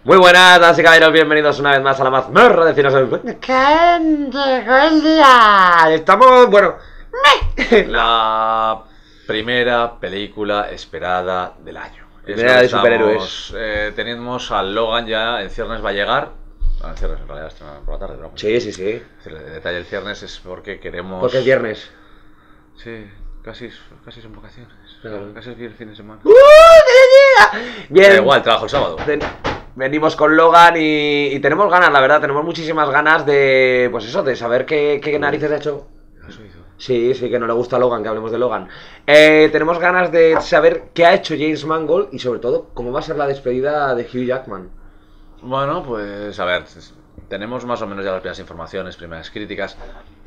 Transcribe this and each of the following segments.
Muy buenas, damas y caballeros, bienvenidos una vez más a la mazmorra de Cinos. ¡Que llegó el día! Estamos, bueno... La primera película esperada del año. Primera de superhéroes. Tenemos a Logan ya en ciernes, va a llegar. No, en ciernes en realidad está por la tarde, ¿no? Sí. El detalle del ciernes es porque queremos... Porque es viernes. Sí, casi son vacaciones. Claro. Casi es el fin de semana. Bien. Da igual, trabajo el sábado. Venimos con Logan y tenemos ganas, la verdad, tenemos muchísimas ganas de, pues eso, de saber qué narices ha hecho. ¿Has oído? Sí, que no le gusta a Logan, que hablemos de Logan. Tenemos ganas de saber qué ha hecho James Mangold y sobre todo cómo va a ser la despedida de Hugh Jackman. Bueno, pues a ver, tenemos más o menos ya las primeras informaciones, primeras críticas.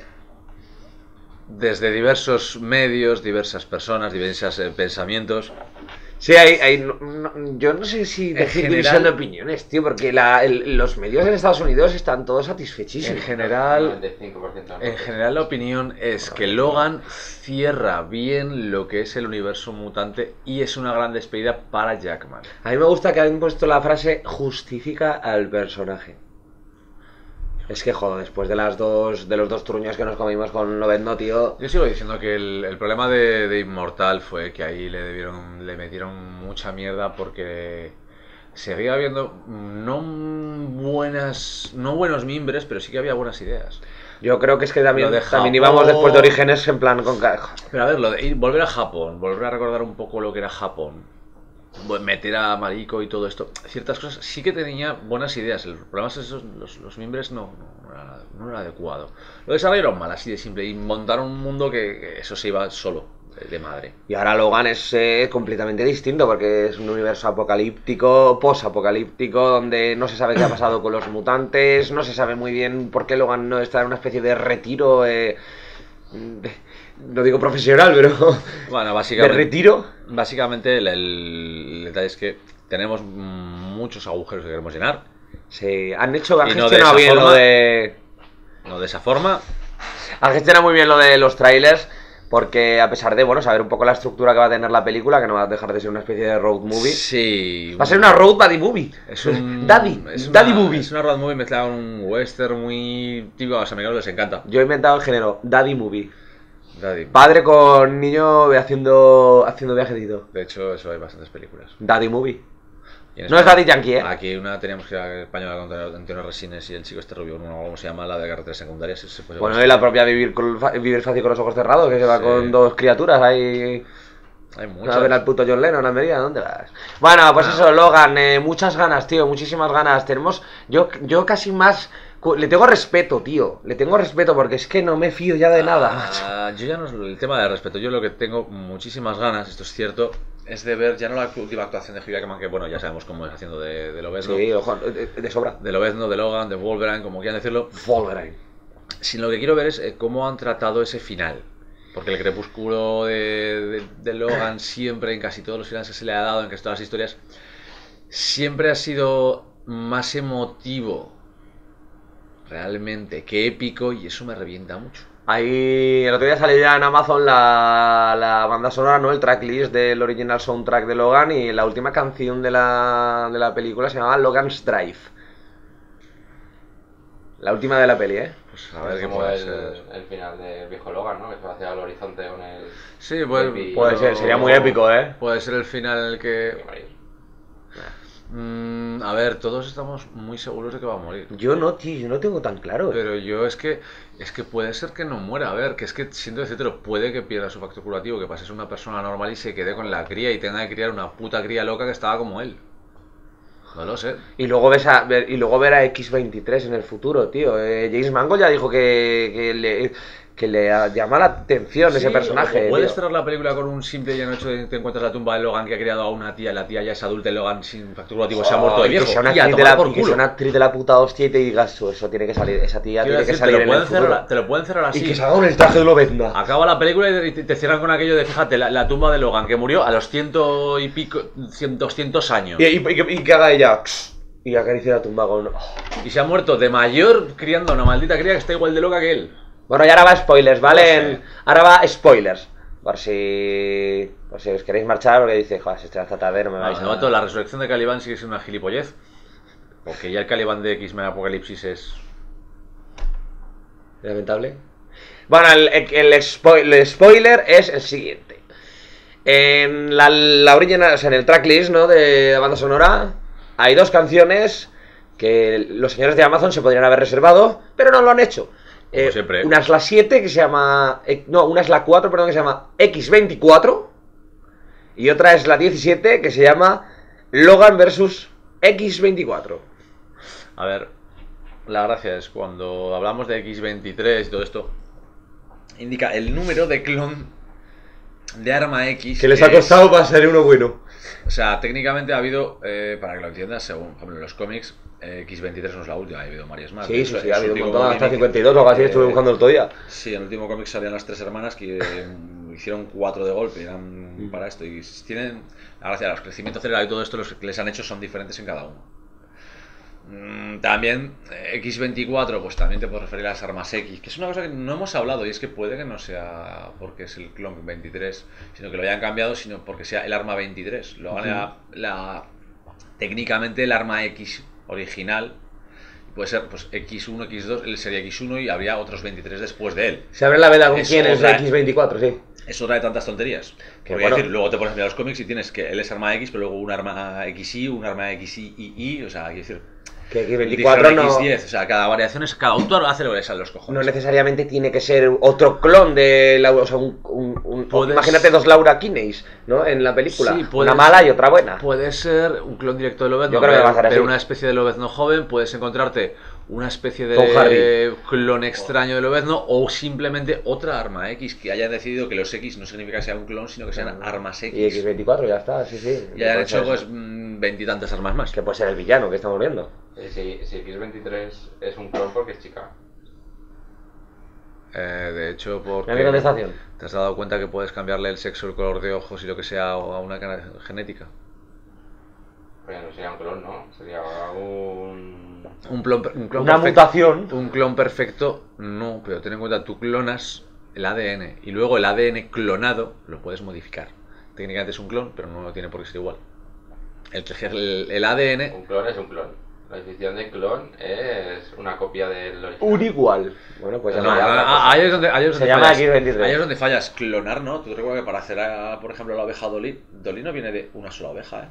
Desde diversos medios, diversas personas, diversos pensamientos. Sí, yo no sé si decir división de opiniones, tío, porque los medios en Estados Unidos están todos satisfechísimos. En general la opinión es que Logan cierra bien lo que es el universo mutante y es una gran despedida para Jackman. A mí me gusta que hayan puesto la frase justifica al personaje. Es que, joder, después de los dos truños que nos comimos con Lobezno, tío... Yo sigo diciendo que el problema de Inmortal fue que ahí le metieron mucha mierda porque seguía habiendo no buenos mimbres, pero sí que había buenas ideas. Yo creo que es que también íbamos después de Orígenes en plan con... Pero a ver, lo de volver a Japón, volver a recordar un poco lo que era Japón, meter a Mariko y todo esto, ciertas cosas sí que tenía buenas ideas. El problema es que los miembros no era adecuado. Lo desarrollaron mal, así de simple, y montaron un mundo que eso se iba solo de madre. Y ahora Logan es completamente distinto porque es un universo apocalíptico, post-apocalíptico, donde no se sabe qué ha pasado con los mutantes, no se sabe muy bien por qué Logan no está en una especie de retiro, no digo profesional, pero bueno, básicamente, de retiro. Básicamente el detalle es que tenemos muchos agujeros que queremos llenar. Sí, han gestionado bien lo de... No de esa forma. Han gestionado muy bien lo de los trailers, porque a pesar de, bueno, saber un poco la estructura que va a tener la película, que no va a dejar de ser una especie de road movie. Sí. Va a ser una road buddy movie. Es un... Daddy movie. Es una road movie mezclada con un western muy típico, a los americanos les encanta. Yo he inventado el género Daddy movie. Daddy. Padre con niño haciendo viajecito. De hecho, eso hay bastantes películas. Daddy movie. No es Daddy Yankee, ¿eh? Aquí teníamos que ir a España con Antonio Resines y el chico este rubio, ¿cómo se llama? La de carreteras secundarias. Bueno, y la propia vivir fácil con los ojos cerrados, que se va con dos criaturas ahí. Hay muchas. A ver al puto John Lennon, Almería, ¿dónde vas? Bueno, pues eso, Logan, muchas ganas, tío, muchísimas ganas. Tenemos, yo casi más... Le tengo respeto, tío. Le tengo respeto porque es que no me fío ya de nada, macho. Yo ya no es el tema de respeto. Yo lo que tengo muchísimas ganas, esto es cierto, es de ver ya no la última actuación de Hugh Jackman, que bueno, ya sabemos cómo es haciendo de Lobezno. Sí, ojo, de sobra. De Lobezno, de Logan, de Wolverine, como quieran decirlo. Wolverine. Sino lo que quiero ver es cómo han tratado ese final. Porque el crepúsculo de Logan siempre, en casi todos los finales que se le ha dado, en casi todas las historias, siempre ha sido más emotivo realmente que épico, y eso me revienta mucho. Ahí el otro día salió ya en Amazon la banda sonora, ¿no? El tracklist del original soundtrack de Logan, y la última canción de la película se llamaba Logan's Drive. La última de la peli, ¿eh? Pues a ver qué como puede ser. el final de Viejo Logan, ¿no? Que se va hacia el horizonte con el... Sí, pues, puede ser, sería muy épico, ¿eh? Puede ser el final en el que... a ver, todos estamos muy seguros de que va a morir. Yo no, tío, yo no tengo tan claro. Pero yo es que puede ser que no muera. A ver, que es que siento decírtelo, puede que pierda su factor curativo, que pase a ser una persona normal y se quede con la cría y tenga que criar una puta cría loca que estaba como él. No lo sé. Y luego ver a X-23 en el futuro, tío. James Mangold ya dijo que le llama la atención ese personaje. O puedes cerrar la película con un simple y hecho de te encuentras la tumba de Logan, que ha criado a una tía, la tía ya es adulta y Logan sin factor curativo se ha muerto de viejo. Que sea una actriz de la puta hostia y te digas eso tiene que salir, esa tía tiene que salir en el futuro. Te lo pueden cerrar así. Y que se haga un traje de Lobezno. Acaba la película y te cierran con aquello de, fíjate, la tumba de Logan, que murió a los 100 y pico, 200 años. Y que haga ella... Y acaricia la tumba con... Y se ha muerto de mayor criando a una maldita cría que está igual de loca que él. Bueno, y ahora va spoilers, ¿vale? No sé. Ahora va spoilers. Por si os queréis marchar, porque dice, joder, si estoy hasta tarde, no me vais a... La resurrección de Caliban sigue siendo una gilipollez. Porque ya el Caliban de X-Men Apocalipsis es... Lamentable. Bueno, el spoiler es el siguiente. En la original, o sea, en el tracklist, ¿no?, de banda sonora, hay 2 canciones que los señores de Amazon se podrían haber reservado, pero no lo han hecho. Como siempre. Una es la 7, que se llama... No, una es la 4, perdón, que se llama X24. Y otra es la 17, que se llama Logan vs X24. A ver, la gracia es cuando hablamos de X23 y todo esto, indica el número de clon de arma X. Que les ha costado para ser uno bueno. O sea, técnicamente ha habido, para que lo entiendas, según por ejemplo, en los cómics, X23 no es la última, ha habido varias más. Sí, sí, ha habido un último montón, hasta cómic, 52 o algo así, estuve buscando el otro día. Sí, en el último cómic salían las 3 hermanas que hicieron 4 de golpe, eran para esto. Y tienen, la gracia, los crecimientos acelerados y todo esto, los que les han hecho son diferentes en cada uno. También X24, pues también te puedo referir a las armas X, que es una cosa que no hemos hablado, y es que puede que no sea porque es el clon 23, sino que lo hayan cambiado, sino porque sea el arma 23. Lo hagan técnicamente el arma X original. Puede ser pues X1, X2, él sería X1 y habría otros 23 después de él. Se abre la veda con Eso quién es trae- X24, sí. Eso trae tantas tonterías. Que Porque bueno. decir, luego te pones a mirar los cómics y tienes que él es arma X, pero luego un arma XY, un arma XY, o sea, hay que decir, Que X24 dijeron no, X10, o sea, cada variación es, cada autor hace lo que le sale a los cojones. no necesariamente tiene que ser otro clon de Laura, o sea, Puedes- imagínate 2 Laura Kinneys, ¿no?, en la película. Sí, puedes- una mala y otra buena. Puede ser un clon directo de Lobezno, Yo creo que va a ser así. pero una especie de Lobezno joven, puedes encontrarte una especie Tom de Hardy. clon extraño de Lobezno o simplemente otra arma X, que hayan decidido que los X no significa que sea un clon, sino que sean armas Y X. X24, ya está, sí, sí. Y hayan Puede hecho ser pues eso. 20 y tantas armas más. Que puede ser el villano que estamos viendo. Si X23 es un clon porque es chica. De hecho, porque Mira qué contestación. ¿te has dado cuenta que puedes cambiarle el sexo, el color de ojos y lo que sea a una genética? Pero no sería un clon, ¿no? Sería un... Un clon Una perfecto. mutación. Un clon perfecto, no, pero ten en cuenta, tú clonas el ADN y luego el ADN clonado lo puedes modificar. Técnicamente es un clon, pero no tiene por qué ser igual. El ADN, Un clon es un clon. La definición de clon es una copia del original. Un igual. Bueno, pues ya no, no, ya ahí es donde, ahí es Se donde llama fallas. X23. Ahí es donde fallas. Clonar, ¿no? Tú recuerdas que para hacer, por ejemplo, la oveja Dolly, Dolly no viene de una sola oveja, ¿eh?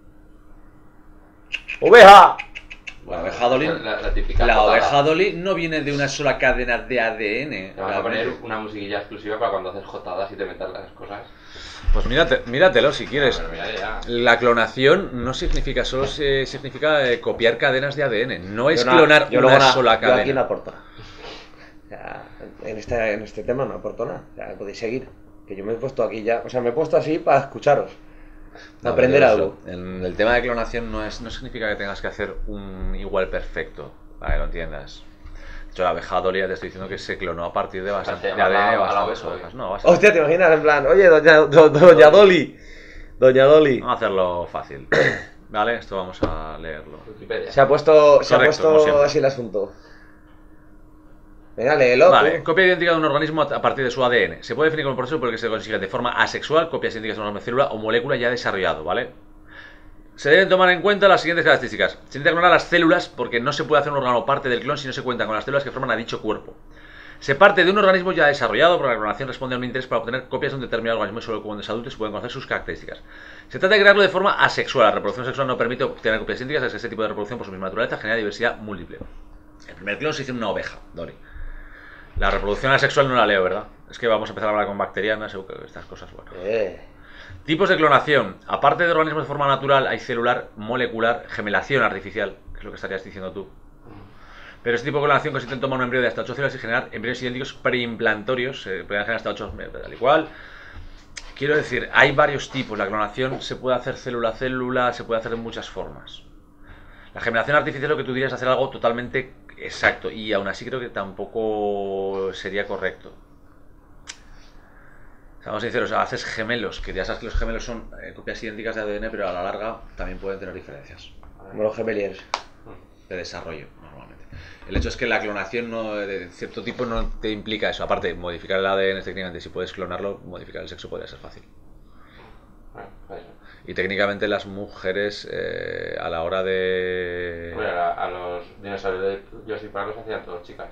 ¡Oveja! La oveja Dolly, La típica la totada. oveja Dolly no viene de una sola cadena de ADN. Te vas a poner una musiquilla exclusiva para cuando haces jotadas y te metas las cosas. Pues míratelo si quieres. Bueno, mira, ya. La clonación no significa, solo significa copiar cadenas de ADN. No es Yo no- clonar yo una luego sola Yo aquí no cadena. aporto nada. O sea, en este tema no aporto nada. O sea, podéis seguir. Que yo me he puesto aquí ya. O sea, me he puesto así para escucharos. No, Aprender pero algo. eso, en el tema de clonación no significa que tengas que hacer un igual perfecto, para que lo entiendas. De hecho, la abeja Dolly ya te estoy diciendo que se clonó a partir de bastante Se de llama ADN a la bastantes oveja, ovejas. No, vas a, Hostia, ¿te imaginas? En plan, oye, doña Dolly. Doña Dolly. vamos a hacerlo fácil. Vale, esto vamos a leerlo. Wikipedia. Se ha puesto Correcto, como siempre. así el asunto. Venga, léelo. Vale, tú. copia idéntica de un organismo a partir de su ADN. Se puede definir como un proceso por el que se consigue de forma asexual copias idénticas de una célula o molécula ya desarrollado, ¿vale? Se deben tomar en cuenta las siguientes características. Se intenta clonar las células porque no se puede hacer un órgano parte del clon si no se cuentan con las células que forman a dicho cuerpo. Se parte de un organismo ya desarrollado porque la clonación responde a un interés para obtener copias de un determinado organismo y solo cuando es adulto se pueden conocer sus características. Se trata de crearlo de forma asexual. La reproducción sexual no permite obtener copias idénticas, ya que este tipo de reproducción por su misma naturaleza genera diversidad múltiple. El primer clon se hizo en una oveja, Dolly. La reproducción asexual no la leo, ¿verdad? Es que vamos a empezar a hablar con bacterianas, estas cosas, bueno. Tipos de clonación. Aparte de organismos de forma natural, hay celular, molecular, gemelación artificial, que es lo que estarías diciendo tú. Pero este tipo de clonación consiste en tomar un embrión de hasta 8 células y generar embriones idénticos preimplantorios, pueden generar hasta 8 tal y cual. Quiero decir, hay varios tipos. La clonación se puede hacer célula a célula, se puede hacer de muchas formas. La gemelación artificial lo que tú dirías es hacer algo totalmente exacto, y aún así creo que tampoco sería correcto. Seamos sinceros, haces gemelos, que ya sabes que los gemelos son copias idénticas de ADN, pero a la larga también pueden tener diferencias Como los gemeliers. de desarrollo, normalmente. El hecho es que la clonación de cierto tipo no te implica eso. Aparte, modificar el ADN técnicamente, si puedes clonarlo, modificar el sexo podría ser fácil. Bueno, pues eso. Y técnicamente las mujeres a la hora de... Hombre, a los dinosaurios de Jurassic Park los hacían todos chicas.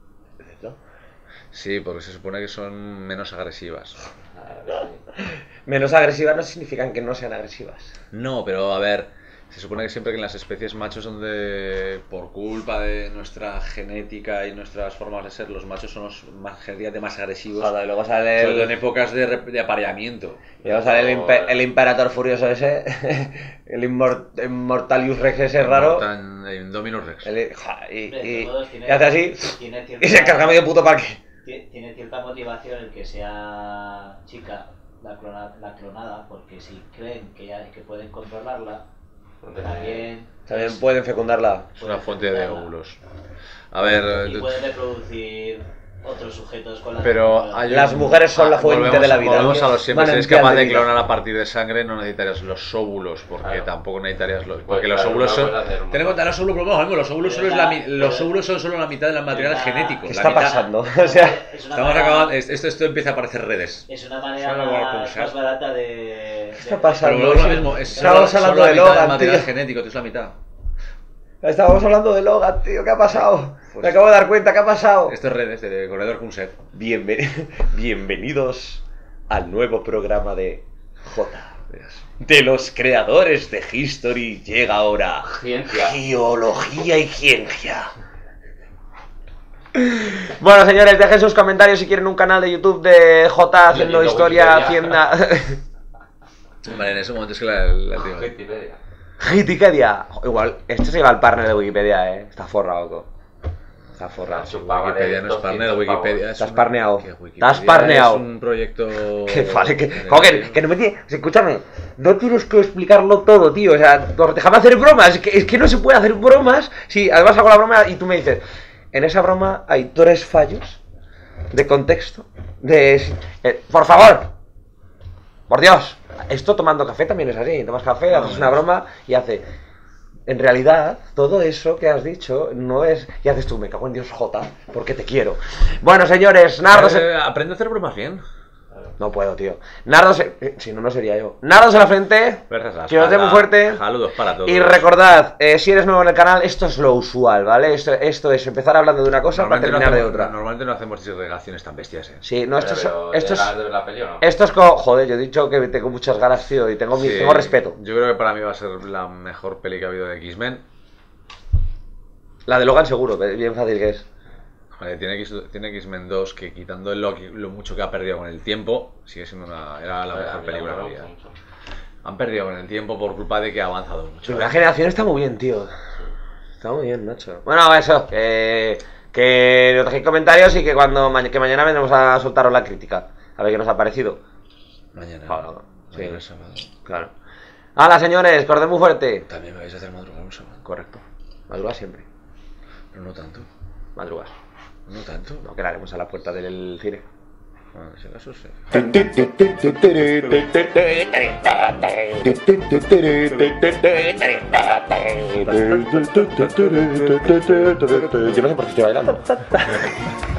Sí, porque se supone que son menos agresivas. Menos agresivas no significan que no sean agresivas. No, pero a ver, se supone que siempre que en las especies machos donde por culpa de nuestra genética y nuestras formas de ser, los machos son los más, genéticamente más agresivos, Joder, y luego sale sobre todo en el, épocas de apareamiento. y luego sale el Imperator Furioso ese, el Immortalius Rex ese raro. Indominus Rex. Y hace así Tiene y se carga medio puto parque. Tiene cierta motivación el que sea chica la clonada, porque si creen que pueden controlarla, también Pueden fecundarla. Es una fuente de fecundarla. óvulos. A ver, Y pueden reproducir otros sujetos con la pero misma hay Las mujeres son la fuente de la vida. Volvemos a los siempre. Si eres Manantial capaz de de vida. clonar a partir de sangre, no necesitarías los óvulos, porque Claro. tampoco necesitarías los. Pues Porque los claro, óvulos no son. puedes hacer un Ten en cuenta, los óvulos, pero vamos, los óvulos, Pero los óvulos son solo la mitad del material pero genético. ¿Qué La está mitad- pasando? O sea, Es una Estamos manera- acabando. Esto empieza a aparecer redes. Es una manera Solo voy a más pulsar. barata de... ¿qué está Pero pasando? volvemos a lo mismo, es Estábamos solo hablando la de mitad del Logan, material tío. genético, tú es la mitad. Estábamos hablando de Logan, tío. ¿Qué ha pasado? Pues- Me acabo de dar cuenta, ¿qué ha pasado? Esto es redes, de corredor Kunset. Bienvenidos al nuevo programa de J. De los creadores de History llega ahora Ciencia. Geología y Ciencia. Bueno, señores, dejen sus comentarios si quieren un canal de YouTube de J haciendo Y de historia, Wikipedia. hacienda. Vale, en ese momento es que la tío. Wikipedia. Wikipedia. Igual, este se lleva el partner de Wikipedia, Está forrado, todo. Está forrado. Wikipedia no es partner, Wikipedia es Estás un- parneado. que Wikipedia Estás parneado. Es un proyecto. Que vale, que no me tienes. Escúchame, no tienes que explicarlo todo, tío. O sea, déjame hacer bromas. Es que no se puede hacer bromas. Si además hago la broma y tú me dices, en esa broma hay 3 fallos de contexto. Por favor, por Dios. Esto tomando café también es así. Tomas café, haces una broma y hace. En realidad, todo eso que has dicho no es. Y haces tú, me cago en Dios, J, porque te quiero. Bueno, señores, Nardos. Aprende a hacer bromas bien. No puedo, tío. Nardos. Si no, no sería yo. Nardos en la frente. Gracias. Que os dé muy fuerte. Saludos para todos. Y recordad, si eres nuevo en el canal, esto es lo usual, ¿vale? Esto es empezar hablando de una cosa para terminar de otra. Normalmente no hacemos disgregaciones tan bestias, Sí, no, esto Pero, es. ¿ya de ver la peli o no? Esto es como. Joder, yo he dicho que tengo muchas ganas, tío, y tengo Sí, respeto. Yo creo que para mí va a ser la mejor peli que ha habido de X-Men. La de Logan seguro, bien fácil que es. Vale, tiene X-Men 2 que quitando lo mucho que ha perdido con el tiempo, sigue siendo era la mejor película de la vida. Han perdido con el tiempo por culpa de que ha avanzado Su mucho. primera generación está muy bien, tío. Está muy bien, macho. Bueno, eso, que nos dejéis comentarios y que que mañana vendremos a soltaros la crítica. A ver qué nos ha parecido. Mañana. Claro, Mañana sí. es sábado. Claro. ¡Hala, señores! ¡Cordé muy fuerte! También me vais a hacer madrugar un sábado. Correcto. Madrugas siempre. Pero no tanto. Madrugas. No tanto. No, que la haremos a la puerta del cine. Bueno, en ese caso sí. Yo no sé por qué estoy bailando.